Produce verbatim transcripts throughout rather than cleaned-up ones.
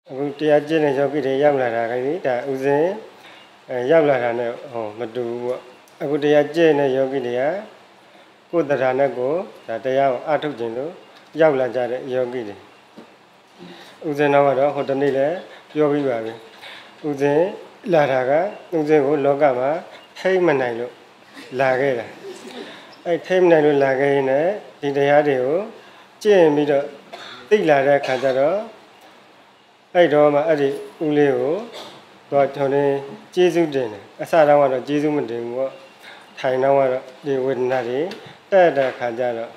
အခုတရားကျင့်တဲ့ယောဂီတွေရောက်လာတာကလေဒါဥစဉ်အဲရောက်လာတာနဲ့ဟောမတူဘူးပေါ့အခုတရားကျင့်တဲ့ယောဂီတွေကကိုယ်တရားနဲ့ကိုဒါတရားကိုအထုတ်ခြင်းလို့ရောက်လာကြတဲ့ယောဂီတွေဥစဉ်တော့ကတော့ဟိုတနေ့လည်းပြောပြီးပါပြီဥစဉ်လာတာကဥစဉ်ကိုလောကမှာထိမနိုင်လို့လာခဲ့တာအဲထိမနိုင်လို့လာခဲ့ရင်လည်းဒီတရားတွေကိုကျင့်ပြီးတော့သိလာတဲ့အခါကျတော့အဲ့တော့မှအဲ့ဒီဦးလေးကိုတော့ကျွန်တော်ကျေးဇူးတင်တယ်အစတော့ကတော့ကျေးဇူးမတင်ဘူးပေါ့ထိုင်တော့ကတော့ဒီဝေဒနာတွေတက်တဲ့အခါကျတော့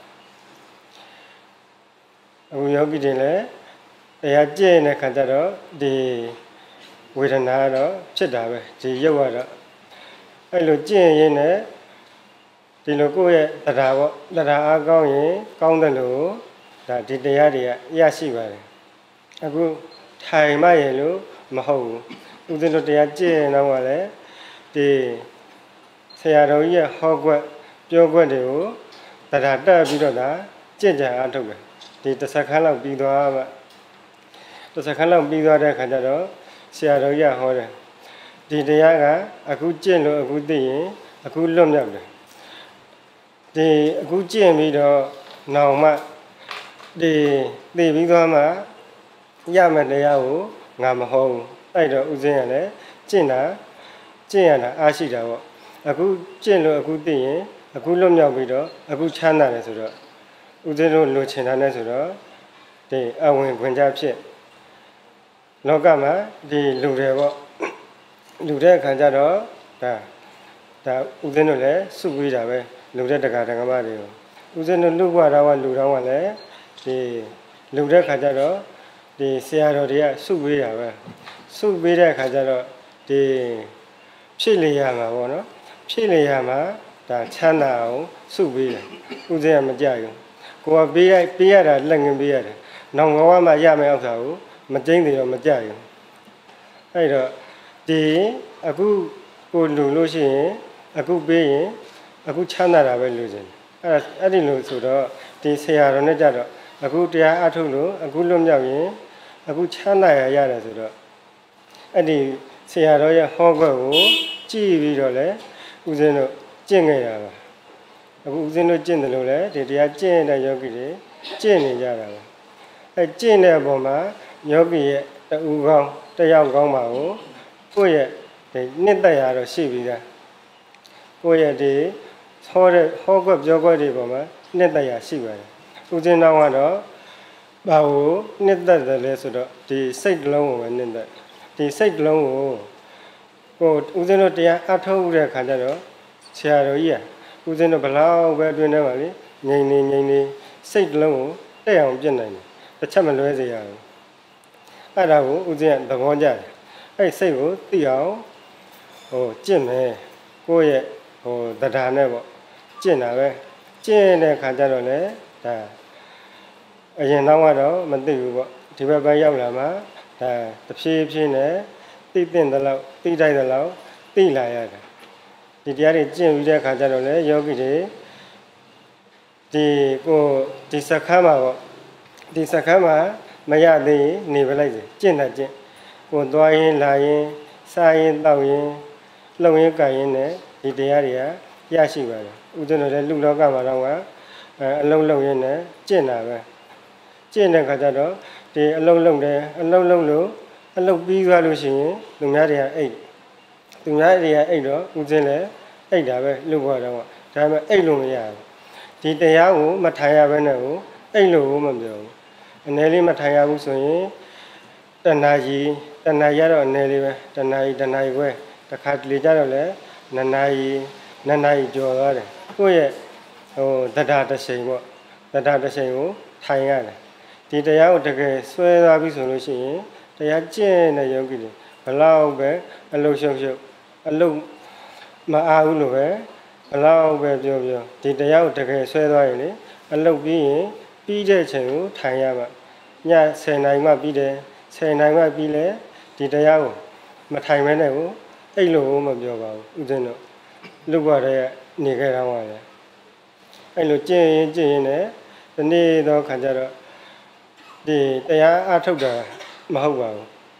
အခုယောဂီတွေလည်းတရားကျင့်တဲ့အခါကျတော့ဒီဝေဒနာတော့ဖြစ်တာပဲဒီရုပ်ကတော့အဲ့လိုကျင့်ရင်းနဲ့ဒီလိုကိုယ့်ရဲ့တရားပေါ့တရားအားကောင်းရင်ကောင်းတယ်လို့ဒါဒီတရားတွေကရရှိပါတယ်အခုထိုင်မှရလို့မဟုတ်ဘူးဦးဇင်းတို့တရားကျင့်တော့ကလည်းဒီဆရာတော်ကြီးရဲ့ဟောကွက်ပြောကွက်တွေကိုတရားတက်ပြီးတော့ဒါကျင့်ကြံအားထုတ်တယ်ဒီတစ်စက္ကန့်လောက်ပြီးသွားမှတစ်စက္ကန့်လောက်ပြီးသွားတဲ့အခါကျတော့ဆရာတော်ကြီးဟောတယ်ဒီတရားကအခုကျင့်လို့အခုသိရင်အခုလွတ်မြောက်တယ်ဒီအခုကျင့်ပြီးတော့နောင်မှဒီသိပြီးသွားမှရမယ်တရားကိုငါမဟုတ်ဘူးအဲ့တော့ဥစဉ်ရလည်းကျင့်တာကျင့်ရတာအားရှိတာပေါ့အခုကျင့်လို့အခုသိရင်အခုလွတ်မြောက်ပြီးတော့အခုချမ်းသာတယ်ဆိုတော့ဥစဉ်တို့လိုချင်တာနဲ့ဆိုတော့ဒီအဝင်ခွင့်ကြဖြစ်လောကမှာဒီလူတွေပေါ့လူတဲ့အခါကျတော့ဒါဒါဥစဉ်တို့လည်းစုပြီးတာပဲလူတဲ့တက္ကရာဓမ္မတွေကိုဥစဉ်တို့လူ့ဘဝတော်ကလူတော်ကလည်းဒီလူတဲ့အခါကျတော့ဒီဆရာတော်တွေကစုပေးတာပဲစုပေးတဲ့အခါကျတော့ဒီဖြစ်လေရမှာပေါ့နော်ဖြစ်လေရမှာဒါချမ်းသာအောင်စုပေးတယ်ဥစဉ်ကမကြဘူးကိုကပေးရပေးရတာလက်ငင်းပေးရတယ်နောင်ဘဝမှာရမယ်ဥစ္စာကိုမကျင်းသေးတော့မကြဘူးအဲ့တော့ဒီအခုကိုလူလို့ရှိရင်အခုပေးရင်အခုချမ်းသာတာပဲလူချင်းအဲ့အဲ့ဒီလိုဆိုတော့ဒီဆရာတော်နဲ့ကြတော့အခုတရားအထုတ်လို့အခုလွတ်မြောက်ရင်အခုချမ်းသာရရတယ်ဆိုတော့အဲ့ဒီဆရာတော်ရဲ့ဟောကွက်ကိုကြည့်ပြီးတော့လေဦးဇင်းတို့ကျင့်ခဲ့ရပါအခုဦးဇင်းတို့ကျင့်တယ်လို့လေဒီတရားကျင့်တဲ့ယောဂီတွေကျင့်နေကြတာပဲအဲကျင့်တဲ့အပေါ်မှာယောဂီရဲ့တူကောင်းတယောက်ကောင်းပါကိုကိုယ့်ရဲ့ဒီနှစ်သက်ရတော့ရှိပြီးသားကိုယ့်ရဲ့ဒီဟောတဲ့ဟောကွက်ပြောကွက်တွေပေါ်မှာနှစ်သက်ရရှိပါတယ်ဦးဇင်းတော်ကတော့ဘာကိုနှစ်သက်တယ်လဲဆိုတော့ဒီစိတ်လုံးကိုပဲနှစ်သက်ဒီစိတ်လုံးကိုဟိုဦးဇင်းတို့တရားအထုတ်တဲ့ခါကျတော့ဆရာတော်ကြီးကဦးဇင်းတို့ဘလောက်ပဲအတွင်းထဲမှာလေငြိမ်နေငြိမ်နေစိတ်လုံးကိုတက်အောင်ပြစ်နိုင်တယ်တစ်ချက်မလွဲစေရဘူးအဲ့ဒါကိုဦးဇင်းကသဘောကျတယ်အဲ့စိတ်ကိုသိအောင်ဟိုကျင့်မယ်ကိုယ့်ရဲ့ဟိုတရားနဲ့ပေါ့ကျင့်တာပဲကျင့်တဲ့ခါကျတော့လေဒါအရင်တော့ကတော့မသိဘူးပေါ့ဒီဘက်ပိုင်းရောက်လာမှဒါတဖြည်းဖြည်းနဲ့သိတဲ့တလောက်သိတိုက်တဲ့လောက်သိလာရတယ်ဒီတရားတွေကျင့်ပြီးတဲ့အခါကျတော့လေယောဂီတွေဒီကိုဒီစခန်းမှာပေါ့ဒီစခန်းမှာမရသေးရင်နေပလိုက်စေကျင့်တာကျင့်ကိုသွားရင်လာရင်စားရင်တောက်ရင်လှုပ်ရင်ကြိုင်ရင်နဲ့ဒီတရားတွေကရရှိပါတယ်ဥဒ္ဒနာလည်းလူလောကမှာတော့ကအလုံးလုံးရင်းနဲ့ကျင့်တာပဲကျင့်တဲ့ခါကျတော့ဒီအလုံးလုံးတယ်အလုံးလုံးလို့အလုံးပြီးသွားလို့ရှိရင်သူများတွေကအိတ်သူများတွေကအိတ်တော့ဦးစင်းလည်းအိတ်တာပဲလူဘွားတော့ဒါပေမဲ့အိတ်လို့မရဘူးဒီတရားကိုမထိုင်ရဘဲနဲ့ကိုအိတ်လို့မပြောဘူးအနေလေးမထိုင်ရဘူးဆိုရင်တဏှာကြီးတဏှာရတော့အနေလေးပဲတဏှာကြီးတဏှာကြီးပဲတစ်ခါတလေကြတော့လေနဏှာကြီးနဏှာကြီးကြော်သွားတယ်ကိုယ့်ရဲ့ဟိုတရားတစ်ချိန်ပေါ့တရားတစ်ချိန်ကိုထိုင်ရတယ်ဒီတရားကိုတကယ်ဆွဲသွားပြီဆိုလို့ရှိရင်တရားကျင့်တဲ့ယောဂီတွေဘလောက်ပဲအလုံးရှုပ်ရှုပ်အလုံးမအားဘူးလို့ပဲဘလောက်ပဲပြောပြောဒီတရားကိုတကယ်ဆွဲသွားရင်လေအလုံးပြီးရင်ပြီးတဲ့ချိန်ကိုထိုင်ရမှာညဆယ်နာရီမှပြီးတယ်ဆယ်နာရီမှပြီးလဲဒီတရားကိုမထိုင်မဲနဲ့ကိုအဲ့လိုမပြောပါဘူးဥစဉ်တော့လူ့ဘဝတည်းကနေခဲ့တာပါလေအဲ့လိုကျင့်ရင်ကျင့်ရင်လည်းဒီနေ့တော့ခါကြတော့ဒီတရားအထုတ်တာမဟုတ်ပါဘူး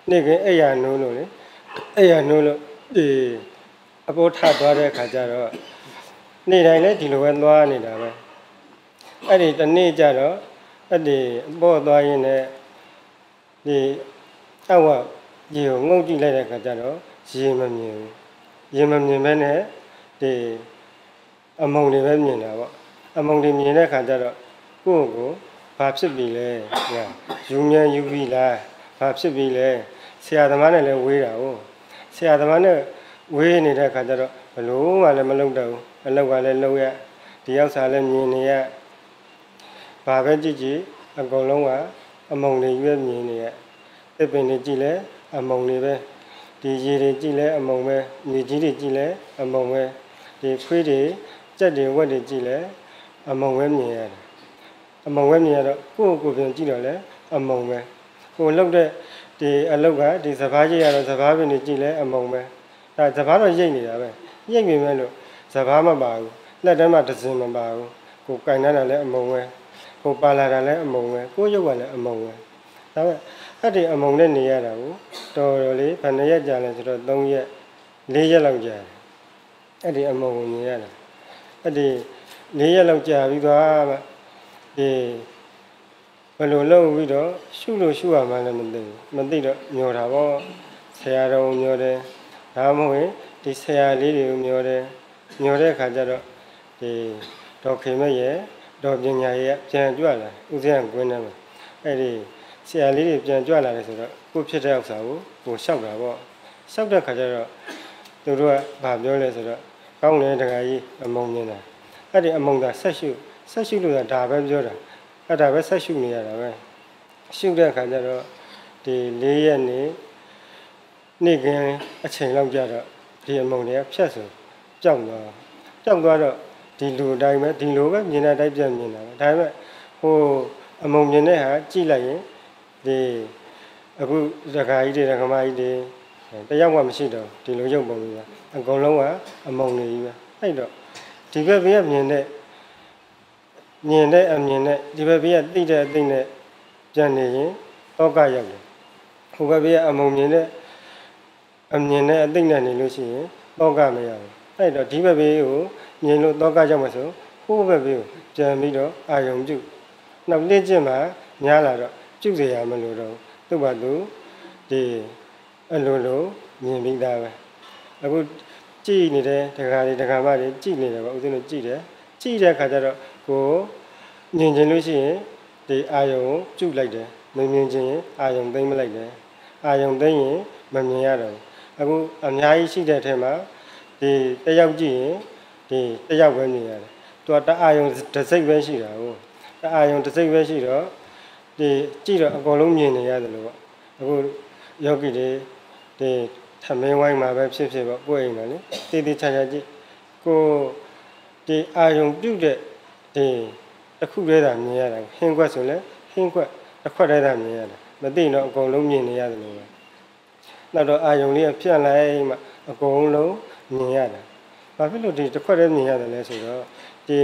နေ့ကအဲ့ရနိုးလို့လေအဲ့ရနိုးလို့ဒီအပေါ်ထသွားတဲ့ခါကျတော့နေ့တိုင်းလည်းဒီလိုပဲသွားနေတာပဲအဲ့ဒီတနေ့ကျတော့အဲ့ဒီအပေါ်သွားရင်းနဲ့ဒီအောက်ကရေကိုငုတ်ကြည့်လိုက်တဲ့ခါကျတော့ရေမမြင်ဘူးရေမမြင်ပဲနဲ့ဒီအမုံတွေပဲမြင်တာပေါ့အမုံတွေမြင်တဲ့ခါကျတော့ကိုယ့်ကိုဘာဖြစ်ပြီလဲညာယူမြန်ယူပြီလားဘာဖြစ်ပြီလဲဆရာသမားနဲ့လည်းဝေးတာဟုတ်ဆရာသမားနဲ့ဝေးနေတဲ့ခါကျတော့ဘလို့မှလည်းမလုပ်တော့ဘူးအလောက်ကလည်းလုံးရဒီရောက်စားလည်းမြင်နေရဘာပဲကြည့်ကြည့်အကုန်လုံးကအမုံတွေရွေးမြင်နေရတစ်ပင်တွေကြည့်လဲအမုံတွေပဲဒီရေတွေကြည့်လဲအမုံပဲမြေကြီးတွေကြည့်လဲအမုံပဲဒီခွေးတွေကြက်တွေဝက်တွေကြည့်လဲအမုံပဲမြင်ရတယ်အမုံပဲမြင်ရတော့ကိုယ့်ကိုယ်ပြန်ကြည့်တော့လဲအမုံပဲကိုယ်လောက်တဲ့ဒီအလောက်ကဒီစဘာကြီးရတော့စဘာပင်တွေကြည့်လဲအမုံပဲဒါစဘာတော့ရိတ်နေတာပဲရိတ်နေမယ်လို့စဘာမပါဘူးလက်ထဲမှာဒဇင်မပါဘူးကိုယ်ကင်နေတာလဲအမုံပဲကိုပါလာတာလဲအမုံပဲကိုရုပ်ကလည်းအမုံပဲဒါပေမဲ့အဲ့ဒီအမုံနဲ့နေရတာကိုတော်တော်လေးဘယ်နှစ်ရက်ကြာလဲဆိုတော့သုံးရက်လေးရက်လောက်ကြာတယ်အဲ့ဒီအမုံကိုမြင်ရတာအဲ့ဒီလေးရက်လောက်ကြာပြီးသွားမှဒီဘယ်လိုလုပ်ပြီးတော့ရှုလို့ရှုရမှလည်းမသိဘူးမသိတော့ညော်တာပေါ့ဆရာတော်ညော်တယ်ဒါမှမဟုတ်ရင်ဒီဆရာလေးတွေကိုညော်တယ်ညော်တဲ့အခါကျတော့ဒီဒေါက်ခင်မရဲ့ဒေါ်ပညာရဲ့ပြန်ကြွလာဦးဇင်းကွင်းထဲမှာအဲ့ဒီဆရာလေးတွေပြန်ကြွလာတယ်ဆိုတော့ကိုဖြစ်တဲ့ဥစ္စာကိုကိုလျှောက်တာပေါ့လျှောက်တဲ့ခါကျတော့သူတို့ကဘာပြောလဲဆိုတော့ကောင်းတယ်တခါကြီးအမုံမြင်တာအဲ့ဒီအမုံသာဆက်ရှုဆက်ရှုလို့ဒါပဲပြောတာအဲ့ဒါပဲဆက်ရှုနေရတာပဲရှုတဲ့အခါကျတော့ဒီလေးရက်နေနေ့ကင်းအချိန်လောက်ကြတော့ဒီအမုံတွေကဖြတ်ဆိုကြောက်သွားကြောက်သွားတော့ဒီလူအတိုင်းပဲဒီလိုပဲမြင်တဲ့အတိုင်းပြန်မြင်တာပဲဒါပေမဲ့ဟိုအမုံမြင်တဲ့ဟာကြည့်လိုက်ရင်ဒီအခုဒကာကြီးတွေဒကာမကြီးတွေတယောက်မှမရှိတော့ဒီလိုရုပ်ပုံကြီးကအကုန်လုံးကအမုံနေကြီးပဲအဲ့တော့ဒီဘက်ဘေးကမြင်တဲ့မြင်တဲ့အမြင်နဲ့ဒီဘက်ဘေးကသိတဲ့အသိနဲ့ပြန်နေရင်တောကရောက်တယ်ဟိုဘက်ဘေးကအမုံမြင်တဲ့အမြင်နဲ့အသိနဲ့နေလို့ရှိရင်တောကမရဘူးအဲ့တော့ဒီဘက်ဘေးကိုမြင်လို့တောကရောက်မှဆိုဟိုဘက်ဘေးကိုပြန်ပြီးတော့အာယုံပြုနောက်လက်ကျင့်မှာများလာတော့ပြုတ်เสียရမလို့တော့သူ့ဘာသူဒီအလိုလိုမြင်ပြီးသားပဲအခုကြည့်နေတဲ့ဒကာတွေဒကာမတွေကြည့်နေတယ်ပေါ့ဦးဇင်းတို့ကြည့်တယ်ကြည့်တဲ့အခါကျတော့ကိုမြင်ခြင်းလို့ရှိရင်ဒီအာယုံပြုတ်လိုက်တယ်မမြင်ခြင်းအာယုံသိမ့်မလိုက်တယ်အာယုံသိမ့်ရင်မမြင်ရတော့အခုအများကြီးရှိတဲ့အထက်မှာဒီတယောက်ကြည့်ရင်ဒီတယောက်ပဲမြင်ရတယ်သူကတအာယုံတစ်စိတ်ပဲရှိတာဟုတ်တအာယုံတစ်စိတ်ပဲရှိတော့ဒီကြည့်တော့အကုန်လုံးမြင်နေရတယ်လို့ပေါ့အခုယောဂီတွေဒီထမင်းဝိုင်းမှာပဲဖြစ်ဖြစ်ပေါ့ကိုယ်အိမ်မှာလေတည်တည်ချာချာကြည့်ကိုဒီအာယုံပြုတ်တဲ့ဒီတစ်ခုတည်းသာမြင်ရတာဟင်းခွက်ဆိုလဲဟင်းခွက်တစ်ခွက်တည်းသာမြင်ရတာမသိတော့အကုန်လုံးမြင်နေရတယ်လို့ပဲနောက်တော့အာယုံလေးဖြန့်လိုက်မှအကုန်လုံးမြင်ရတာဘာဖြစ်လို့ဒီတစ်ခွက်တည်းမြင်ရတယ်လဲဆိုတော့ဒီ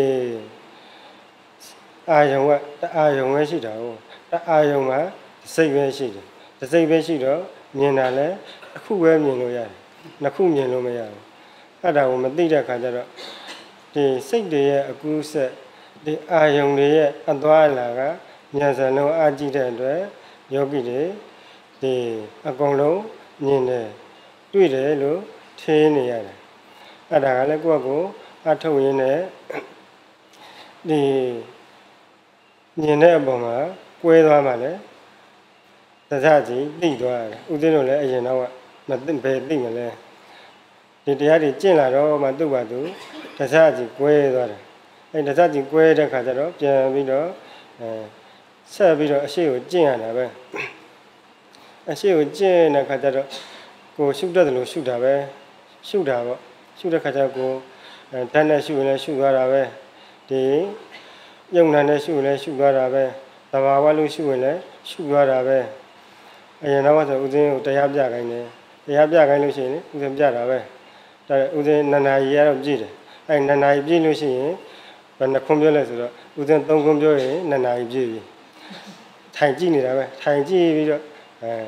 အာယုံကတအာယုံပဲရှိတာဟုတ်တအာယုံမှာစိတ်ပဲရှိတယ်ဒီစိတ်ပဲရှိတော့မြင်တာလဲတစ်ခုပဲမြင်လို့ရတယ်နှစ်ခုမြင်လို့မရဘူးအဲ့ဒါကိုမသိတဲ့အခါကျတော့ဒီစိတ်တွေရဲ့အကူးဆက်ဒီအာယုံတွေရဲ့အသွားအလာကဉာဏ်စံလုံးအားကြည့်တဲ့အတွက်ယောဂီတွေဒီအကုန်လုံးမြင်တယ်တွေ့တယ်လို့ထင်နေရတယ်အဲ့ဒါကလည်းကိုယ့်ကိုအထုတ်ရင်းနဲ့ဒီမြင်တဲ့အပေါ်မှာကွဲသွားမှလည်းသစ္စာကြီးသိသွားတယ်ဥစဉ်တို့လည်းအရင်တော့မသိဘယ်သိမလဲဒီတရားတွေကျင့်လာတော့မှသူ့ဘာသူသစ္စာကြီးကွဲသွားတယ်အဲသစ္စာကြီးကွဲတဲ့ခါကျတော့ပြန်ပြီးတော့အဲဆက်ပြီးတော့အရှိကိုကျင့်ရတာပဲအရှိကိုကျင့်တဲ့ခါကျတော့ကိုရှုတတ်တယ်လို့ရှုတာပဲရှုတာပေါ့ရှုတဲ့ခါကျတော့ကိုအဲတန်းနဲ့ရှုရင်လည်းရှုသွားတာပဲဒီယုံနာနဲ့ရှုရင်လည်းရှုသွားတာပဲသဘာဝလို့ရှုရင်လည်းရှုသွားတာပဲအရင်တော့ဆိုဦးဇင်းကိုတရားပြခိုင်းတယ်တရားပြခိုင်းလို့ရှိရင်ဦးဇင်းပြတာပဲဒါဦးဇင်းနန္နာကြီးကတော့ကြည့်တယ်အဲနန္နာကြီးပြည့်လို့ရှိရင်ဘယ်နှခွန်းပြောလဲဆိုတော့ဦးဇင်းသုံးခွန်းပြောရင်နန္နာကြီးပြည့်ပြီထိုင်ကြည့်နေတာပဲထိုင်ကြည့်ပြီးတော့အဲ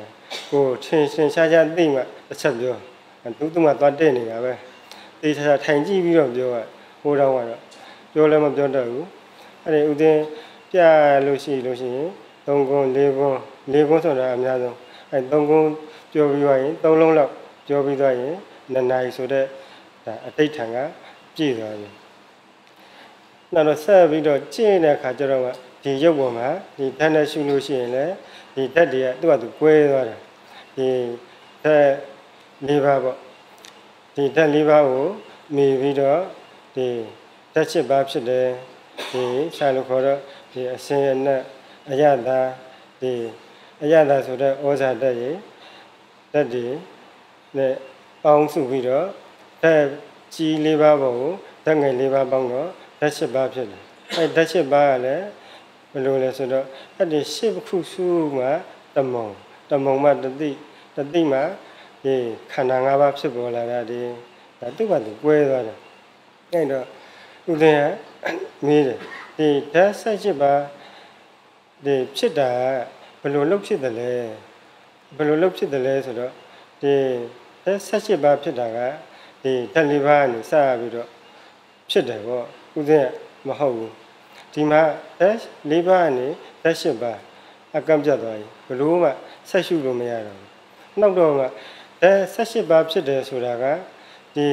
ကိုချင်းချင်းရှားရှားသိမှတစ်ချက်ပြောသူသူမှသွားတက်နေတာပဲတေးချာထိုင်ကြည့်ပြီးတော့ပြောရဟိုတော့ကတော့ပြောလည်းမပြောတတ်ဘူးအဲ့ဒီဥစဉ်ပြလို့ရှိလို့ရှိရင်သုံးကုန်းလေးကုန်းလေးကုန်းဆိုတာအများဆုံးအဲ့သုံးကုန်းပြောပြီးသွားရင်သုံးလုံးလောက်ပြောပြီးသွားရင်နှစ်နာရီဆိုတော့ဒါအတိတ်ထံကပြည့်သွားပြီနောက်တော့ဆက်ပြီးတော့ကျင့်တဲ့အခါကျတော့ဒီရုပ်ပေါ်မှာဒီဓာတ်နဲ့ရှုလို့ရှိရင်လည်းဒီဓာတ်တွေကသူ့ဟာသူကွဲသွားတာဒီဓာတ်၄ပါးပေါ့ဒီဓာတ်၄ပါးကိုမြည်ပြီးတော့ဒီဓာတ်၈ပါးဖြစ်တယ်ဒီဆာလို့ခေါ်တော့ဒီအစင်အနက်အယတာဒီအယတာဆိုတဲ့ဩဇာဓာတ်ရေဓာတ်တွေနဲ့ပေါင်းစုပြီးတော့ဓာတ်ကြီး၄ပါးပေါ်ကိုဓာတ်ငယ်၄ပါးပေါင်းတော့ဓာတ်၈ပါးဖြစ်တယ်အဲဓာတ်၈ပါးကလည်းဘယ်လိုလဲဆိုတော့အဲ့ဒီ၈ခုစုမှတမုံတမုံမှတတိတတိမှဒီခန္ဓာ၅ပါးဖြစ်ပေါ်လာတာဒီဒါသူ့ဘာသူကွဲသွားတယ်အဲ့တော့ဥဒင်ကမေးတယ်ဒီဓာတ်၁၈ပါးဒီဖြစ်တာဘယ်လိုလုပ်ဖြစ်တယ်လဲဘယ်လိုလုပ်ဖြစ်တယ်လဲဆိုတော့ဒီဓာတ်၁၈ပါးဖြစ်တာကဒီဓာတ်၄ပါးကနေစပြီးတော့ဖြစ်တယ်ပေါ့ဥဒင်ကမဟုတ်ဘူးဒီမှာဓာတ်၄ပါးကနေဓာတ်၈ပါးအကန့်ပြတ်သွားပြီဘယ်လိုမှဆက်ရှုလို့မရတော့ဘူးနောက်တော့မှဓာတ်၁၈ပါးဖြစ်တယ်ဆိုတာကဒီ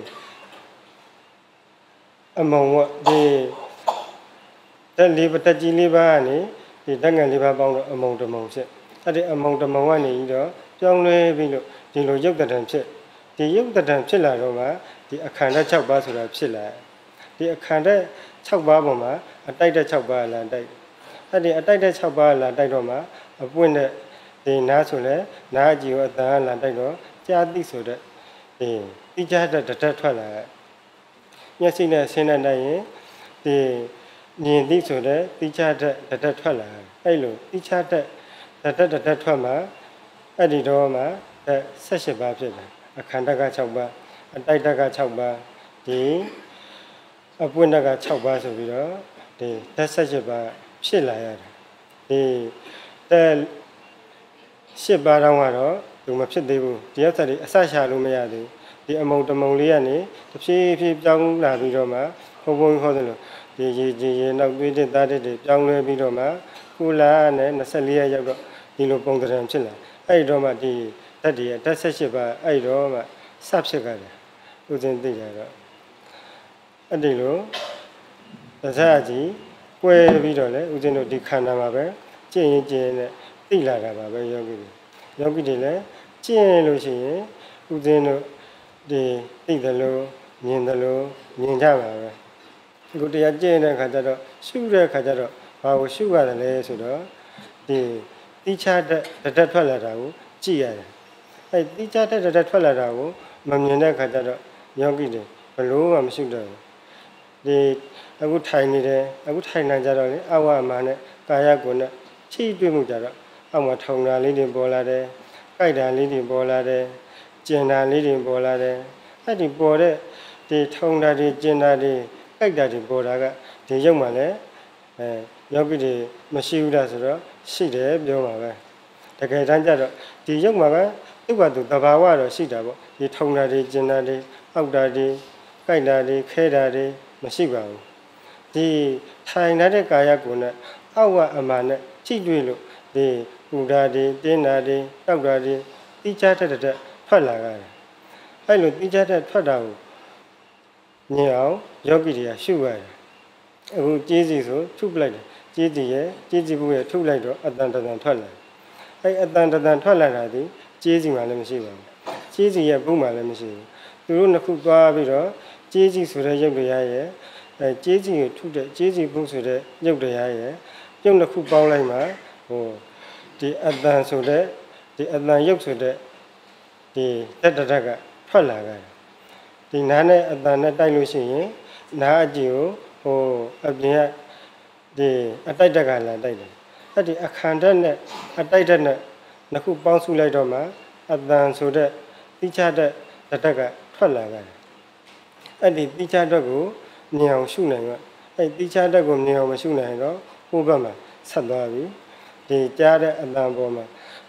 အမုံကဒီဓာတ်၄ပါးဓာတ်ကြီး၄ပါးကနေဒီဓာတ်ငယ်၄ပါးပေါင်းတော့အမုံတမုံဖြစ်အဲ့ဒီအမုံတမုံကနေပြီးတော့ပြောင်းလဲပြီးလို့ဒီလိုရုပ်တံဖြစ်ဒီရုပ်တံဖြစ်လာတော့မှဒီအခန္ဓာ၆ပါးဆိုတာဖြစ်လာဒီအခန္ဓာ၆ပါးပေါ်မှာအတိုက်တဲ့၆ပါးလာတိုက်အဲ့ဒီအတိုက်တဲ့၆ပါးလာတိုက်တော့မှအပွင့်တဲ့ဒီနားဆိုလဲနားအကြည့်ကိုအတန်လာတိုက်တော့ကြာတိဆိုတဲ့ဒီတိကျတဲ့တတက်ထွက်လာမျက်စိနဲ့ဆင်းနေနိုင်ရင်ဒီမြင်သိဆိုတဲ့တိကျတဲ့တတက်ထွက်လာအဲ့လိုတိကျတဲ့တတက်တတက်ထွက်မှာအဲ့ဒီတော့မှ၁၈ပါးဖြစ်တယ်အခန္ဓာက၆ပါးအတိုက်တက၆ပါးဒီအပွင့်တက၆ပါးဆိုပြီးတော့ဒီဓာတ်၁၈ပါးဖြစ်လာရတယ်ဒီတဲ့၈ပါးတောင်းကတော့သူမဖြစ်သေးဘူးဒီဥစ္စာတွေအစရှာလို့မရသေးဘူးဒီအမုံတမုံလေးကနေတဖြည်းဖြည်းပြောင်းလာပြီးတော့မှဘုံဘုံခေါ်တယ်လို့ဒီရေကြီးရေနောက်သွေးတဲ့သားတဲ့တွေပြောင်းလဲပြီးတော့မှကုလာနဲ့၂၄ရက်ရောက်တော့ဒီလိုပုံသဏ္ဍာန်ဖြစ်လာအဲ့ဒီတော့မှဒီဓာတ်တွေဓာတ်၁၈ပါးအဲ့ဒီတော့မှစဖြစ်ကြတယ်ဥစဉ်သိကြတော့အဲ့ဒီလိုသဇာကြီးကွဲပြီးတော့လေဥစဉ်တို့ဒီခန္ဓာမှာပဲကျင့်ရင်ကျင့်နဲ့သိလာတာပါပဲယောဂီတွေယောဂီတွေလည်းကျင့်လို့ရှိရင်ဥစဉ်တို့ဒီသိတယ်လို့မြင်တယ်လို့မြင်ကြပါပဲအခုတရားကျင့်တဲ့အခါကျတော့ရှုတဲ့အခါကျတော့ဘာကိုရှုရတယ်လဲဆိုတော့ဒီတိချတဲ့တတက်ထွက်လာတာကိုကြည့်ရတယ်အဲတိချတဲ့တတက်ထွက်လာတာကိုမမြင်တဲ့အခါကျတော့ယောဂီတွေဘလို့မှမရှုတော့ဘူးဒီအခုထိုင်နေတယ်အခုထိုင်နေကြတော့လေအဝအမာနဲ့ကာယကိုနဲ့ချိတွေ့မှုကြတော့အောက်မှာထောင်တာလေးတွေပေါ်လာတယ်ကြိုက်တာလေးတွေပေါ်လာတယ်ကျင်တာလေးတွေပေါ်လာတယ်အဲ့ဒီပေါ်တဲ့ဒီထောင်တာတွေကျင်တာတွေကြိုက်တာတွေပေါ်တာကဒီရုပ်မှာလည်းအဲယောဂီတွေမရှိဘူးလားဆိုတော့ရှိတယ်ပြောမှာပဲတကယ်တမ်းကျတော့ဒီရုပ်မှာကသူ့ဘာသူတဘာဝတော့ရှိတာပေါ့ဒီထောင်တာတွေကျင်တာတွေအောက်တာတွေကြိုက်တာတွေခဲတာတွေမရှိပါဘူးဒီထိုင်တဲ့ကာယကိုနဲ့အောက်ကအမှန်နဲ့ချိတွေ့လို့ဒီပူဓာတွေတင်းဓာတွေတောက်ဓာတွေတိကျတဲ့တဲ့ထွက်လာကြတယ်အဲ့လိုတိကျတဲ့ထွက်တာကိုမြင်အောင်ယောဂီတွေကရှုရတယ်အခုကြေးစီဆိုထုပလိုက်တယ်ကြေးစီရဲ့ကြေးစီဘူးရဲ့ထုလိုက်တော့အတန်တန်ထွက်လာအဲ့အတန်တန်ထွက်လာတာဒီကြေးစီမှလည်းမရှိပါဘူးကြေးစီရဲ့ဘူးမှလည်းမရှိဘူးသူတို့နှစ်ခုသွားပြီးတော့ကြေးစီဆိုတဲ့ရုပ်တရားရဲ့အဲကြေးစီကိုထုတဲ့ကြေးစီဘူးဆိုတဲ့ရုပ်တရားရဲ့ရုပ်နှစ်ခုပေါင်းလိုက်မှဟိုဒီအတန်ဆိုတဲ့ဒီအတန်ရုပ်ဆိုတဲ့ဒီတက်တက်ကထွက်လာကြတယ်ဒီနားနဲ့အတန်နဲ့တိုက်လို့ရှိရင်နားအကြည့်ကိုဟိုအပြင်ကဒီအတိုက်တက်ကလာတိုက်တယ်အဲ့ဒီအခန္ဓာနဲ့အတိုက်တက်နဲ့နှစ်ခုပေါင်းစုလိုက်တော့မှအတန်ဆိုတဲ့တိချတဲ့တက်ကထွက်လာကြတယ်အဲ့ဒီတိချတက်ကိုမြင်အောင်ရှုနိုင်မှာအဲ့တိချတက်ကိုမြင်အောင်မရှုနိုင်တော့ဟိုဘက်မှာဆက်သွားပြီဒီကြားတဲ့အတန်ပေါ်မှာဒ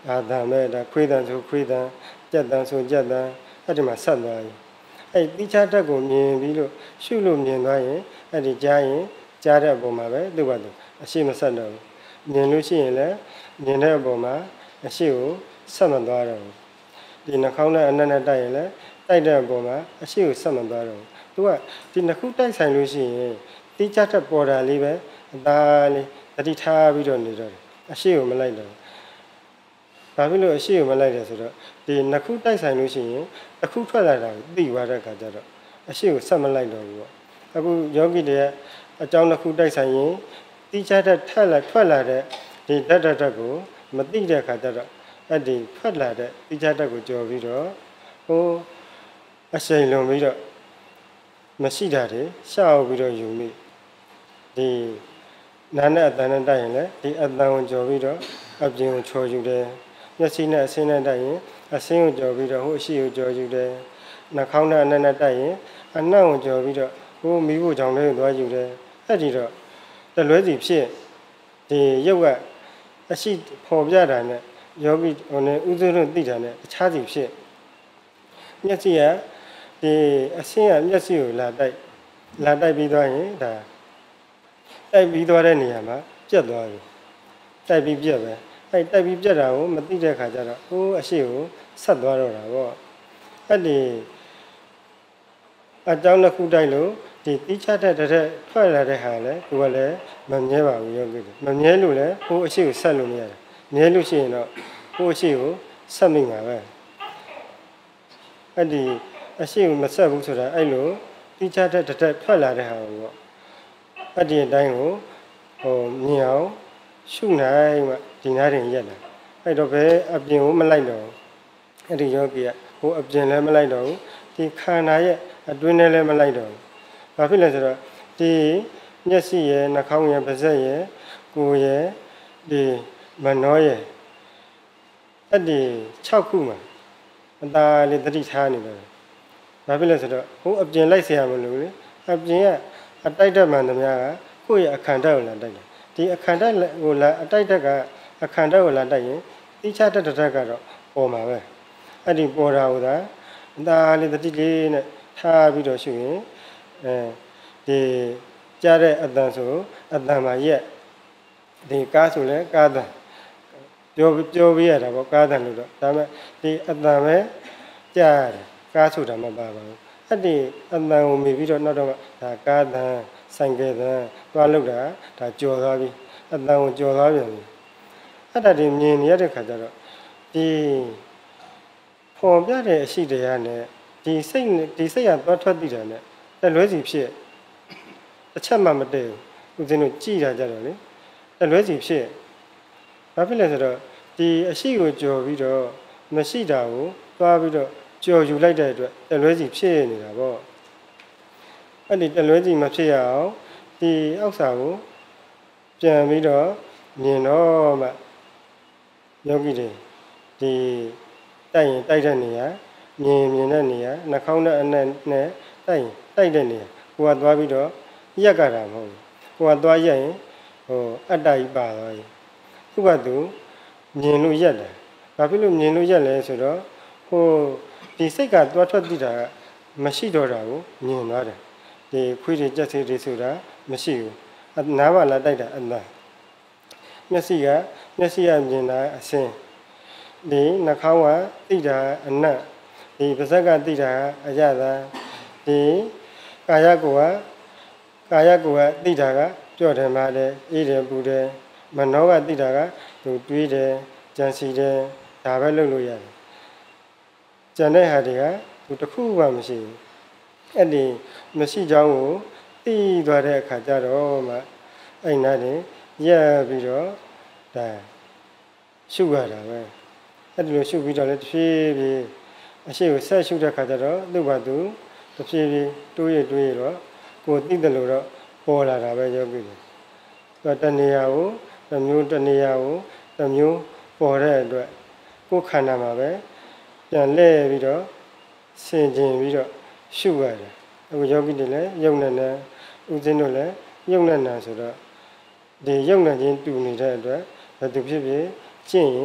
အာတန်ပဲဒါခွေးတန်ဆိုခွေးတန်ကြက်တန်ဆိုကြက်တန်အဲ့ဒီမှာဆက်သွားရင်အဲ့တိချတတ်ကိုမြင်ပြီးလို့ရှုလို့မြင်သွားရင်အဲ့ဒီကြားရင်ကြားတဲ့အပေါ်မှာပဲသူ့ဘာသူအရှိမဆက်တော့ဘူးမြင်လို့ရှိရင်လည်းမြင်တဲ့အပေါ်မှာအရှိကိုဆက်မသွားတော့ဘူးဒီနှာခေါင်းနဲ့အနက်နဲ့တိုက်ရင်လည်းတိုက်တဲ့အပေါ်မှာအရှိကိုဆက်မသွားတော့ဘူးသူကဒီနှစ်ခုတိုက်ဆိုင်လို့ရှိရင်တိချတတ်ပေါ်တာလေးပဲအသာလေးတတိထားပြီးတော့နေတော့တယ်အရှိကိုမလိုက်တော့ဘာဖြစ်လို့အရှိကိုမလိုက်တယ်ဆိုတော့ဒီနှစ်ခုတိုက်ဆိုင်လို့ရှိရင်တစ်ခုထွက်လာတာကိုသိသွားတဲ့အခါကျတော့အရှိကိုဆက်မလိုက်တော့ဘူးပေါ့အခုယောဂီတွေကအကြောင်းတစ်ခုတိုက်ဆိုင်ရင်တိကျတဲ့ထက်လာထွက်လာတဲ့ဒီတတ်တတ်ကိုမသိတဲ့အခါကျတော့အဲ့ဒီထွက်လာတဲ့တိကျတဲ့ကိုကြော်ပြီးတော့ဟိုအရှိန်လွန်ပြီးတော့မရှိတာတွေရှောက်ပြီးတော့ယူမိဒီနာနဲ့အတန်နဲ့တိုက်ရင်လည်းဒီအတန်ကိုကြော်ပြီးတော့အပြင်ကိုချော်ယူတယ်မျက်စိနဲ့အဆင်းနဲ့တိုက်ရင်အဆင်းကိုကြော်ပြီးတော့ဟိုအရှိကိုကြော်ယူတယ်နှာခေါင်းနဲ့အနက်နဲ့တိုက်ရင်အနက်ကိုကြော်ပြီးတော့ဟိုမိဖို့ကြောင့်လည်းသွားယူတယ်အဲ့ဒီတော့တလွဲစီဖြစ်ဒီရုပ်ကအရှိပေါ်ပြတာနဲ့ယောဂီဟိုနဲ့ဥဒ္ဓတို့သိတာနဲ့အခြားစီဖြစ်မျက်စိကဒီအဆင်းကမျက်စိကိုလာတိုက်လာတိုက်ပြီးသွားရင်ဒါတိုက်ပြီးသွားတဲ့နေရာမှာပြတ်သွားပြီတိုက်ပြီးပြတ်ပဲအဲ့တိုက်ပြီးပြတ်တာကိုမသိတဲ့ခါကျတော့ဟိုအရှိကိုဆက်သွားတော့တာပေါ့အဲ့ဒီအကြောင်းတစ်ခုတိုက်လို့ဒီတိချတဲ့တဲ့ထွက်လာတဲ့ဟာလဲသူကလည်းမမြဲပါဘူးယောဂီမမြဲလို့လဲဟိုအရှိကိုဆက်လို့မရတယ်မြဲလို့ရှိရင်တော့ဟိုအရှိကိုဆက်မိမှာပဲအဲ့ဒီအရှိကိုမဆက်ဘူးဆိုတာအဲ့လိုတိချတဲ့တဲ့ထွက်လာတဲ့ဟာကိုပေါ့အဲ့ဒီအတိုင်းကိုဟိုမြင်အောင်ရှုနိုင်မှဒီနားတင်ရက်လာအဲ့တော့ဘယ်အပြင်ကိုမလိုက်တော့အဲ့ဒီယောဂီကဟိုအပြင်လည်းမလိုက်တော့ဘူးဒီခန္ဓာရဲ့အတွင်းထဲလည်းမလိုက်တော့ဘူးဘာဖြစ်လဲဆိုတော့ဒီမျက်စိရဲ့နှာခေါင်းရဲ့ပါးစပ်ရဲ့ကိုယ်ရဲ့ဒီမနောရဲ့အဲ့ဒီ၆ခုမှာအသာလေးသတိထားနေတယ်ဘာဖြစ်လဲဆိုတော့ဟိုအပြင်လိုက်เสียရမလို့လေအပြင်ကအတိုက်တက်မှန်သမျှကကိုယ့်ရဲ့အခန္ဓာကိုလာတိုက်တယ်ဒီအခန္ဓာကိုလာအတိုက်တက်ကအခန္ဓာကိုလာတိုက်ရင်တိချတတ်တဲ့ကတော့ပေါ်မှာပဲအဲ့ဒီပေါ်တာဟိုသာအသာလေးသတိလေးနဲ့ထားပြီးတော့ရှုရင်အဲဒီကြားတဲ့အတန်ဆိုအတန်မှာရက်ဒီကားဆိုလဲကားတန်ပြောပြောပြရတာပေါ့ကားတန်လို့တော့ဒါပေမဲ့ဒီအတန်ပဲကြားရတယ်ကားဆိုတာမပါပါဘူးအဲ့ဒီအတန်ကိုမြည်ပြီးတော့နောက်တော့ဒါကားတန်ဆိုင်ကယ်တန်သွားလို့တာဒါကြော်သွားပြီအတန်ကိုကြော်သွားပြန်ပြီအဲ့ဒါဒီမြင်ရတဲ့ခါကျတော့ဒီဖော်ပြတဲ့အရှိတရားနဲ့ဒီစိတ်ဒီစိတ်ကသွားထွက်တည်တာနဲ့တလွဲစီဖြစ်အချက်မှမတည့်ဘူးဦးဇင်းတို့ကြည်တာကြတော့လေတလွဲစီဖြစ်ဘာဖြစ်လဲဆိုတော့ဒီအရှိကိုကြော်ပြီးတော့မရှိတာကိုသွားပြီးတော့ကြော်ယူလိုက်တဲ့အတွက်တလွဲစီဖြစ်နေတာပေါ့အဲ့ဒီတလွဲစီမဖြစ်ရအောင်ဒီအောက်စာကိုပြန်ပြီးတော့မြင်တော့မှယောဂီတွေဒီတိုက်ရင်တိုက်တဲ့နေရာမြင်မြင်တဲ့နေရာနှာခေါင်းနဲ့အနက်နဲ့တိုက်ရင်တိုက်တဲ့နေရာကိုကသွားပြီးတော့ရက်ကြတာမဟုတ်ဘူးကိုကသွားရက်ရင်ဟိုအတ္တကြီးပါသွားပြီသူကသူမြင်လို့ရက်တယ်ဘာဖြစ်လို့မြင်လို့ရက်လဲဆိုတော့ဟိုဒီစိတ်ကသွားထွက်တည်တာကမရှိတော့တာကိုမြင်သွားတယ်ဒီခွေးတွေကြက်သေးတွေဆိုတာမရှိဘူးနားမှာလာတိုက်တာအတ္တမျက်စိကမျက်စိကမြင်တာအစင်းဒီနှာခေါင်းကသိတာအနတ်ဒီပါးစပ်ကသိတာအရသာဒီကာယကိုယ်ကကာယကိုယ်ကသိတာကကြော့တယ်မှာတယ်အေးတယ်ပူတယ်မနောကသိတာကသူတွေးတယ်ကြံစီတယ်ဒါပဲလုပ်လို့ရတယ်ကြံတဲ့ဟာတွေကသူတစ်ခုမှမရှိဘူးအဲ့ဒီမရှိကြောင်းကိုသိသွားတဲ့အခါကျတော့မှအဲ့နာနေရက်ပြီးတော့ဒါရှုရတာပဲအဲ့ဒီလိုရှုပြီးတော့လည်းတစ်ဖြည်းဖြည်းအရှိကိုဆက်ရှုတဲ့ခါကျတော့သူ့ဘာသူတစ်ဖြည်းဖြည်းတိုးရတိုးရတော့ကိုသိတယ်လို့တော့ပေါ်လာတာပဲယောဂီတွေသူတဏှာကိုတစ်မျိုးတဏှာကိုတစ်မျိုးပေါ်တဲ့အတွက်ကိုယ်ခန္ဓာမှာပဲပြန်လဲပြီးတော့ဆင်ခြင်ပြီးတော့ရှုရတယ်အခုယောဂီတွေလည်းယုံနေနေဥစဉ်တို့လည်းယုံနေနေဆိုတော့ဒီယုံနေချင်းတူနေတဲ့အတွက်ဘယ်သူဖြစ်ဖြစ်ကျင့်ရင်ရ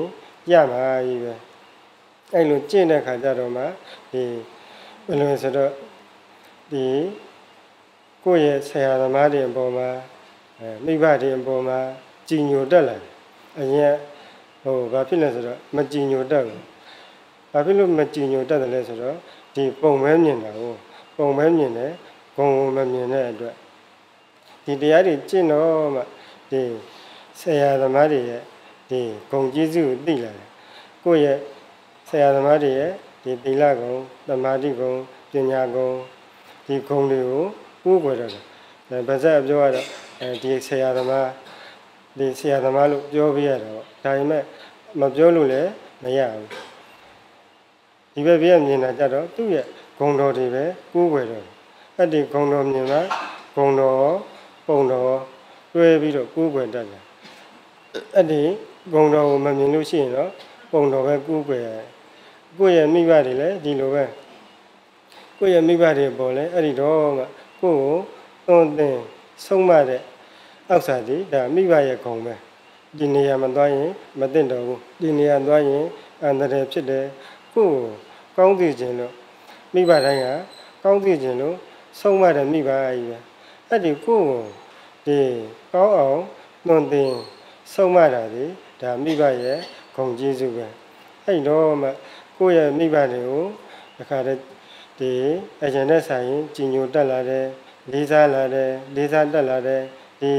ရမှာကြီးပဲအဲ့လိုကျင့်တဲ့ခါကျတော့မှဒီဘယ်လိုဆိုတော့ဒီကိုယ့်ရဲ့ဆရာသမားတွေအပေါ်မှာအဲမိဘတွေအပေါ်မှာကြည်ညိုတက်လာတယ်အရင်ဟိုဘာဖြစ်လဲဆိုတော့မကြည်ညိုတက်ဘူးဘာဖြစ်လို့မကြည်ညိုတက်တယ်လဲဆိုတော့ဒီပုံမဲမြင်တာကိုပုံမဲမြင်တယ်ဂုံမမြင်တဲ့အတွက်ဒီတရားတွေကျင့်တော့မှဒီဆရာသမားတွေရဲ့ဒီဂုံကျေးဇူးကိုသိလာတယ်ကိုယ့်ရဲ့ဆရာသမားတွေရဲ့ဒီသီလဂုံသမာဓိဂုံပညာဂုံဒီဂုံတွေကိုကိုးကွယ်တော့တယ်ဗဇက်ပြောရတော့အဲဒီဆရာသမားဒီဆရာသမားလို့ပြောပြရတာပေါ့ဒါပေမဲ့မပြောလို့လည်းမရဘူးဒီဘက်ပြည့်မြင်တာကြတော့သူ့ရဲ့ဂုံတော်တွေပဲကိုးကွယ်တော့အဲ့ဒီဂုံတော်မြင်မှာဂုံတော်ပုံတော်တွဲပြီးတော့ကိုးကွယ်တတ်တယ်အဲ့ဒီဂုံတော်ကိုမမြင်လို့ရှိရင်တော့ပုံတော်ပဲကိုးကွယ်ရတယ်ကိုယ့်ရဲ့မိဘတွေလည်းဒီလိုပဲကိုယ့်ရဲ့မိဘတွေပေါ်လဲအဲ့ဒီတော့မှကိုယ့်ကိုသွန်သင်ဆုံးမတဲ့အောက်စာတွေဒါမိဘရဲ့ဂုံပဲဒီနေရာမှာသွားရင်မသိတော့ဘူးဒီနေရာသွားရင်အန္တရာယ်ဖြစ်တယ်ကိုယ့်ကိုကောင်းသိခြင်းလို့မိဘတိုင်းကကောင်းသိခြင်းလို့ဆုံးမတဲ့မိဘအကြီးပဲအဲ့ဒီကိုယ့်ကိုဒီကောင်းအောင်သွန်သင်ဆုံးမတာဒီဒါမိဘရဲ့ဂုံကျေးဇူးပဲအဲ့တော့မှကိုယ့်ရဲ့မိဘတွေကိုတခါတည်းဒီအရင်နဲ့ဆိုင်ရင်ကြည်ညိုတက်လာတယ်လေးစားလာတယ်လေးစားတက်လာတယ်ဒီ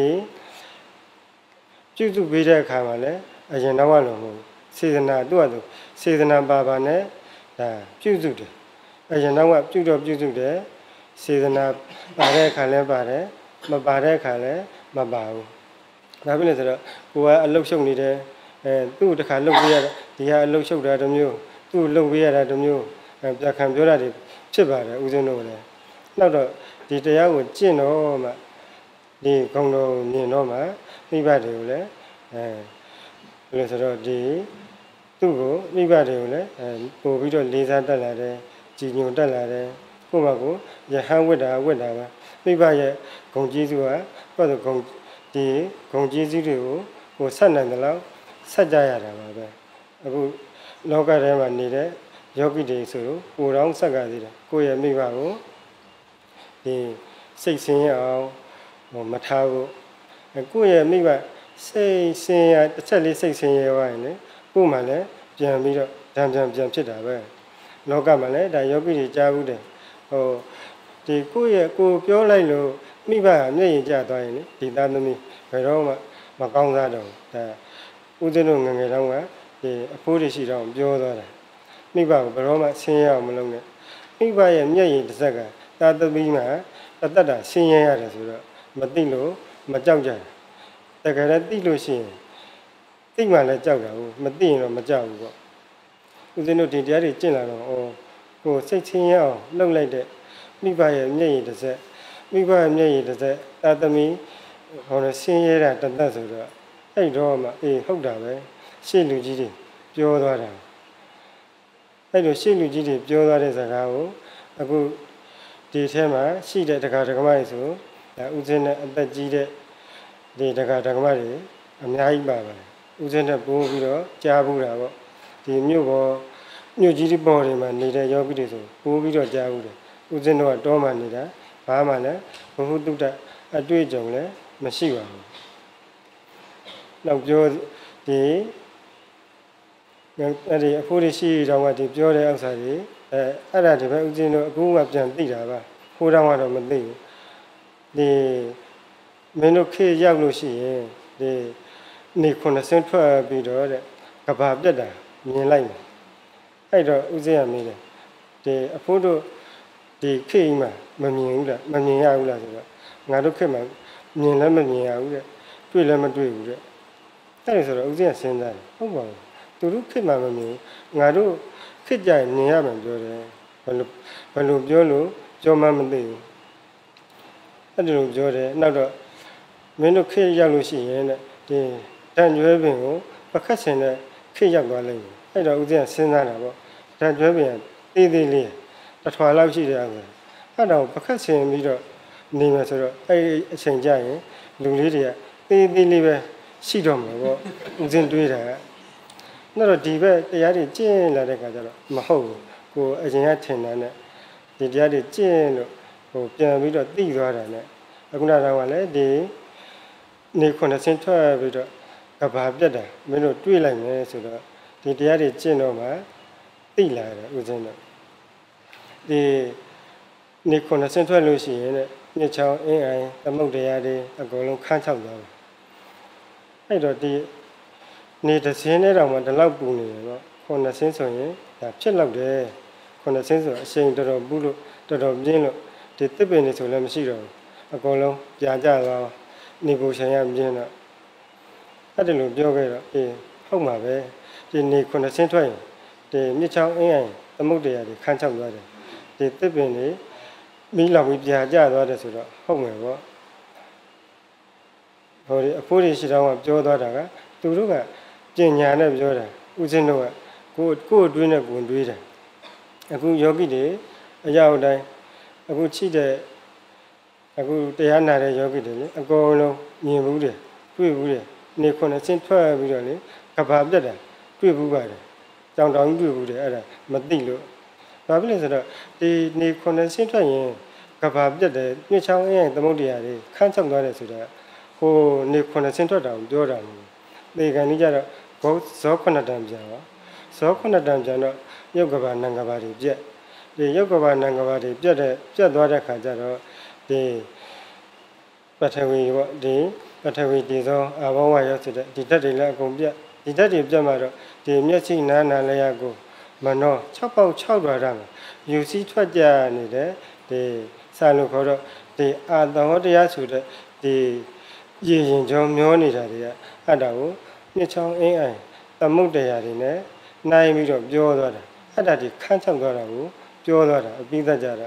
ပြုစုပေးတဲ့အခါမှာလည်းအရင်တော့လို့မဟုတ်စေတနာသူ့အတူစေတနာပါပါနဲ့ဒါပြုစုတယ်အရင်တော့ကပြုတော့ပြုစုတယ်စေတနာပါတဲ့အခါလည်းပါတယ်မပါတဲ့အခါလည်းမပါဘူးဒါဖြစ်လို့ဆိုတော့ကိုကအလုတ်ရှုပ်နေတယ်အဲသူ့တခါလုတ်ပေးရဒီဟာအလုတ်ရှုပ်တာတစ်မျိုးသူ့လုတ်ပေးရတာတစ်မျိုးပြခံပြောတာတွေဖြစ်ပါတယ်ဦးဇင်းတို့လည်းနောက်တော့ဒီတရားကိုကျင့်တော့မှဒီဂုဏ်တော်မြင်တော့မှမိဘတွေကိုလည်းအဲဘယ်လိုဆိုတော့ဒီသူ့ကိုမိဘတွေကိုလည်းအဲပို့ပြီးတော့လေးစားတက်လာတယ်ကြည်ညိုတက်လာတယ်ကိုယ့်ဘက်ကိုယဟန်ဝိတ္တာဝိတ္တာပါမိဘရဲ့ဂုဏ်ကျေးဇူးကဘာလို့ဂုဏ်ဒီဂုဏ်ကျေးဇူးတွေကိုဟိုဆက်နိုင်တယ်လို့ဆက်ကြရတာပါပဲအခုလောကထဲမှာနေတဲ့ယောဂီတွေဆိုတော့ကိုယ်တော်ဆက်ကသေးတယ်ကိုယ့်ရဲ့မိဘကိုဒီစိတ်ဆင်းရအောင်ဟိုမထားဘူးကိုယ့်ရဲ့မိဘစိတ်ဆင်းရတစ်ချက်လေးစိတ်ဆင်းရသွားရင်လေကိုယ်မှလည်းပြန်ပြီးတော့ဒံပြန်ပြန်ဖြစ်တာပဲလောကမှာလည်းဒါယောဂီတွေကြားဘူးတယ်ဟိုဒီကိုယ့်ရဲ့ကိုယ်ပြောလိုက်လို့မိဘကမျက်ရည်ကျသွားရင်လေဒီသားသမီးဘယ်တော့မှမကောင်းစားတော့ဒါဦးဇင်းတို့ငငယ်တောင်းကဒီအဖိုးတွေရှိတော့ပြောသွားတာမိဘကိုဘယ်တော့မှဆင်းရအောင်မလုပ်နဲ့မိဘရဲ့မျက်ရည်တစ်စက်ကသာသမီမှာတတ်တာဆင်းရဲရတယ်ဆိုတော့မသိလို့မကြောက်ကြဘူးတကယ်လည်းသိလို့ရှိရင်သိမှလည်းကြောက်တာဘူးမသိရင်တော့မကြောက်ဘူးပေါ့ဦးဇင်းတို့ဒီတရားတွေကျင့်လာတော့ဩကိုစိတ်ဆင်းရဲအောင်လုပ်လိုက်တဲ့မိဘရဲ့မျက်ရည်တစ်စက်မိဘရဲ့မျက်ရည်တစ်စက်သာသမီဟောဆင်းရဲတာတတ်ဆိုတော့အဲ့တော့မှအေးဟုတ်တာပဲရှေ့လူကြီးတွေပြောသွားတာအဲ့လိုရှေ့လူကြီးတွေပြောသွားတဲ့စကားကိုအခုဒီထဲမှာရှိတဲ့ဒကာဒကမတွေဆိုဒါဥစဉ်နဲ့အသက်ကြီးတဲ့ဒီဒကာဒကမတွေအများကြီးပါပါတယ်ဥစဉ်နဲ့ပိုးပြီးတော့ကြားဘူးတာပေါ့ဒီမြို့ပေါ်မြို့ကြီးတွေပေါ်တွေမှာနေတဲ့ယောဂီတွေဆိုပိုးပြီးတော့ကြားဘူးတယ်ဥစဉ်တော့တောမှနေတာဘာမှလည်းဘုဟုတုတ္တအတွေ့အကြုံလည်းမရှိပါဘူးနောက်ပြောဒီအဲ့ဒီအဖိုးတွေရှိတော့ကဒီပြောတဲ့ဥစ္စာတွေအဲအဲ့ဒါဒီပဲဦးဇင်းတို့အခုမှပြန်သိတာပါဖိုးတောင်းကတော့မသိဘူးဒီမင်းတို့ခေရောက်လို့ရှိရင်ဒီနေခုနှစ်ဆင်းထွက်ပြီးတော့တဲ့ကဘာပြက်တာမြင်လိုက်မယ်အဲ့တော့ဦးဇင်းကမေးတယ်ဒီအဖိုးတို့ဒီခေမှာမမြင်ဘူးလားမမြင်ရဘူးလားဆိုတော့ငါတို့ခေမှာမြင်လည်းမမြင်ရဘူးတဲ့တွေ့လည်းမတွေ့ဘူးတဲ့အဲ့ဒါဆိုတော့ဦးဇင်းကစဉ်းစားတယ်ဟုတ်ပါဘူးသူတို့ခေမှာမမြင်ဘူးငါတို့ခေကြရင်မြင်ရမှပြောတယ်ဘယ်လိုဘယ်လိုပြောလို့ပြောမှမသိဘူးအဲ့ဒီလိုပြောတယ်နောက်တော့မင်းတို့ခေရောက်လို့ရှိရင်တဲ့ဒီတန်ကျွဲပင်ကိုပခတ်ဆင်တဲ့ခေရောက်သွားလိမ့်မယ်အဲ့တော့ဦးဇင်းကစဉ်းစားတာပေါ့တန်ကျွဲပင်ကသေးသေးလေးတထွာလောက်ရှိတယ်အဲ့တော့ပခတ်ဆင်ပြီးတော့နေမယ်ဆိုတော့အဲ့အချိန်ကျရင်လူလေးတွေကသေးသေးလေးပဲရှိတော့မှာပေါ့ဦးဇင်းတွေးတာကနောက်တော့ဒီဘက်တရားတွေကျင့်လာတဲ့ခါကျတော့မဟုတ်ဘူးကိုအရင်ကထင်တာနဲ့ဒီတရားတွေကျင့်လို့ဟိုပြန်ပြီးတော့သိသွားတာနဲ့အခုနောက်တော့ကလည်းဒီနေခုနှစ်ဆင်းထွက်ပြီးတော့ကဘာပြတ်တာမင်းတို့တွေးလိုက်မယ်ဆိုတော့ဒီတရားတွေကျင့်တော့မှသိလာတယ်ဦးဇင်းတို့ဒီနေခုနှစ်ဆင်းထွက်လို့ရှိရင်တဲ့မြစ်ချောင်းအင်းအိုင်သမုတ်တရားတွေအကုန်လုံးခန်းချောက်သွားတယ်အဲ့တော့ဒီနေတစ်စင်းနဲ့တော့မှဒီလောက်ပူနေတယ်တော့ခုနှစ်ဆင်းဆိုရင်ဒါဖြစ်လောက်တယ်ခုနှစ်ဆင်းဆိုအရှိန်တော်တော်ပူလို့တော်တော်ပြင်းလို့ဒီတစ်ပင်နေဆိုလည်းမရှိတော့ဘူးအကုန်လုံးပြာကျသွားနေပူရှင်ရပြင်းတော့အဲ့ဒီလိုပြောခဲ့တော့အေးဟုတ်မှာပဲဒီနေခုနှစ်ဆင်းထွက်ရင်ဒီမြစ်ချောင်းအင်းအိုင်သမုတ်တရားတွေခန်းချောက်သွားတယ်ဒီတစ်ပင်တွေမီးလောင်ပြီးပြာကျသွားတယ်ဆိုတော့ဟုတ်မယ်ပေါ့ဟိုဒီအဖိုးတွေရှိတော့ကပြောသွားတာကသူတို့ကပညာနဲ့ပြောတာဥစဉ်တို့ကကိုကိုအတွင်းနဲ့ကိုတွေးတယ်အခုယောဂီတွေအရာတိုင်းအခုချိတဲ့အခုတရားနာတဲ့ယောဂီတွေလေအကုန်လုံးမြင်ဘူးတယ်တွေ့ဘူးတယ်နေခုနှစ်ဆင်းထွက်ပြီးတော့လေကဘာပြတ်တာတွေ့ဘူးပါတယ်ကြောင်တောင်တွေ့ဘူးတယ်အဲ့ဒါမသိလို့ဘာဖြစ်လဲဆိုတော့ဒီနေခုနှစ်ဆင်းထွက်ရင်ကဘာပြတ်တယ်ညှစ်ချောင်းအင်းသမုတ်တရားတွေခန်းချောက်သွားတယ်ဆိုတော့ဟိုနေခုနှစ်ဆင်းထွက်တာကိုပြောတာမဟုတ်ဘူးဒီကနေ့ကျတော့ဘောဇောခုနှစ်တန်ပြန်ပါဇောခုနှစ်တန်ပြန်တော့ရုပ်ကဘာနံကဘာတွေပြက်ဒီရုပ်ကဘာနံကဘာတွေပြက်တဲ့ပြက်သွားတဲ့ခါကျတော့ဒီပထဝီပေါ့ဒီပထဝီဒီသောအဘောဝါရောက်ဆိုတဲ့ဒီဓာတ်တွေလည်းအကုန်ပြက်ဒီဓာတ်တွေပြက်မှတော့ဒီမျက်စိနားနာလျာကိုမနော၆ပေါက်၆ဓာတ်မှာယူစည်းထွက်ကြနေတဲ့ဒီစာလို့ခေါ်တော့ဒီအာသောတရားဆိုတဲ့ဒီရည်ရင်ကြောမျောနေတာတွေကအဲ့ဒါကိုနှစ်ချောင်းအင်းအိုင်သမုတ်တရားတွေနဲ့နိုင်ပြီးတော့ပြောသွားတာအဲ့ဒါဒီခန်းချောက်သွားတာကိုပြောသွားတာအပြီးသက်ကြတာ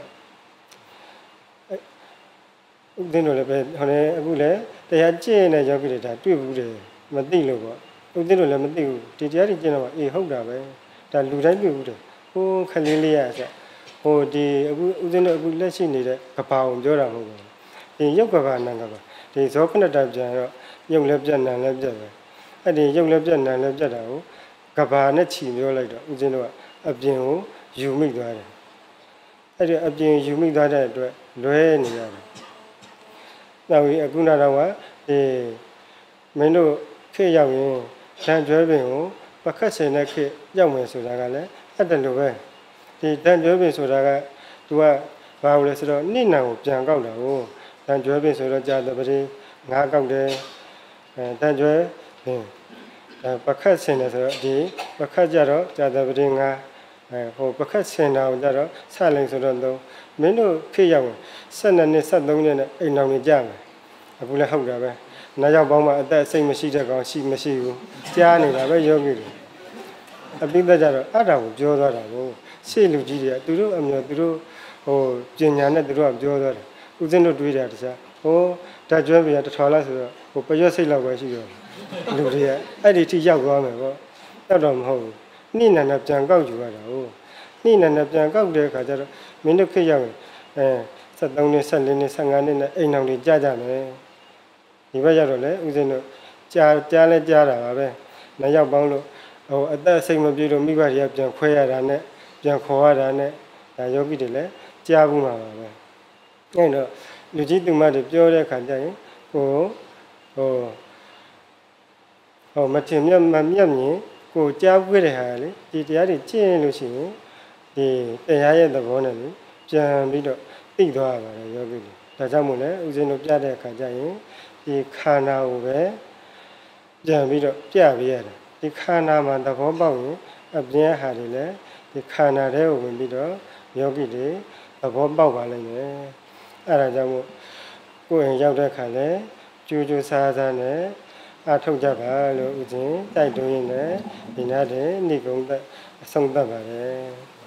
ဥဒင်းတို့လည်းပဲဟိုလေအခုလည်းတရားကျင့်နေတဲ့ယောဂီတွေဒါတွေ့ဘူးတယ်မသိလို့ပေါ့ဥဒင်းတို့လည်းမသိဘူးဒီတရားတွေကျင့်တော့အေးဟုတ်တာပဲဒါလူတိုင်းတွေ့ဘူးတယ်ဟိုခလေးလေးရဆက်ဟိုဒီအခုဥဒင်းတို့အခုလက်ရှိနေတဲ့ကဘာကိုပြောတာမဟုတ်ဘူးဒီရုပ်ကဘာနံကဘာဒီဇောခဏတပြန်တော့ရုပ်လည်းပြတ်နံလည်းပြတ်ပဲအဲ့ဒီရုပ်လည်းပြတ်နံလည်းပြတ်တာကိုကဘာနဲ့ချီပြောလိုက်တော့ဥဒင်းတို့ကအပြင်ကိုယူမိသွားတယ်အဲ့ဒီအပြင်ယူမိသွားတဲ့အတွက်လွဲနေရတယ်နောက်ပြီးအခုနောက်တော့ကဒီမင်းတို့ခေရောက်ရင်ဓာန်ကျွဲပင်ကိုပခတ်စင်တဲ့ခေရောက်မယ်ဆိုတာကလည်းအဲ့တလိုပဲဒီဓာန်ကျွဲပင်ဆိုတာကသူကဘာလို့လဲဆိုတော့နိနံကိုပြန်ကောက်တာကိုဓာန်ကျွဲပင်ဆိုတော့ကြာတဲ့ပတိငါးကောက်တယ်အဲဓာန်ကျွဲပင်အဲပခတ်စင်တယ်ဆိုတော့ဒီပခတ်ကြတော့ကြာတဲ့ပတိငါးအဲဟိုပခတ်စင်တာကိုကြတော့ဆလိန်ဆိုတော့တော့မင်းတို့ခေရောက်ရင်၁၂နှစ်၁၃နှစ်နဲ့အိမ်တော်နေကြမယ်အခုလည်းဟုတ်တာပဲနားရောက်ပေါင်းမှာအသက်စိတ်မရှိတဲ့ကောင်ရှိမရှိဘူးကြားနေတာပဲယောဂီတွေအပိသက်ကြတော့အဲ့ဒါကိုပြောသွားတာကိုရှေ့လူကြီးတွေကသူတို့အမျိုးသူတို့ဟိုပညာနဲ့သူတို့ကပြောသွားတယ်ဦးဇင်းတို့တွေးတာတခြားဟိုဓာတ်ကျွမ်းပြန်တစ်ထော်လိုက်ဆိုတော့ဟိုပရွက်စိတ်လောက်ပဲရှိတော့လူတွေကအဲ့ဒီထိရောက်သွားမယ်ပေါ့တော့တော့မဟုတ်ဘူးနှိမ့်နံနဲ့ပြန်ကောက်ယူရတာဟုတ်နှိမ့်နံနဲ့ပြန်ကောက်တဲ့အခါကျတော့မင်းတို့ခေတ်ရောက်ရင်အဲ၁၃နှစ်၁၄နှစ်၁၅နှစ်နဲ့အိမ်အောင်တွေကြာကြမယ်ဒီဘက်ရောက်တော့လေဦးဇင်းတို့ကြာကြားလဲကြားတာပါပဲနှစ်ယောက်ပေါင်းလို့ဟိုအသက်အစိမ်မပြေလို့မိဘတွေကပြန်ခွဲရတာနဲ့ပြန်ခေါ်ရတာနဲ့ဒါယောဂီတွေလည်းကြားဘူးမှာပါပဲအဲ့တော့လူကြီးသူမတွေပြောတဲ့အခါကျရင်ဟိုဟိုဟိုမထင်မြတ်မမြတ်မြင်ကိုကြားပွေးတဲ့ဟာလေဒီတရားတွေကျင့်လို့ရှိရင်ဒီတရားရဲ့သဘောနဲ့လေပြန်ပြီးတော့သိသွားရပါတယ်ယောဂီတွေဒါကြောင့်မို့လဲဥစဉ်တို့ပြတဲ့အခါကျရင်ဒီခန္ဓာကိုပဲပြန်ပြီးတော့ပြပေးရတယ်ဒီခန္ဓာမှာသဘောပေါက်ရင်အပြင်းဟာတွေလည်းဒီခန္ဓာထဲကိုဝင်ပြီးတော့ယောဂီတွေသဘောပေါက်ပါလိမ့်မယ်အဲဒါကြောင့်မို့ကိုယ်ရင်ရောက်တဲ့ခါလဲကြိုးကြိုးစားစားနဲ့အထုတ်ကြပါလို့ဥစဉ်တိုက်တွန်းရင်းနဲ့ဒီနားတဲ့ဏိကုံသက်အဆုံးသတ်ပါတယ်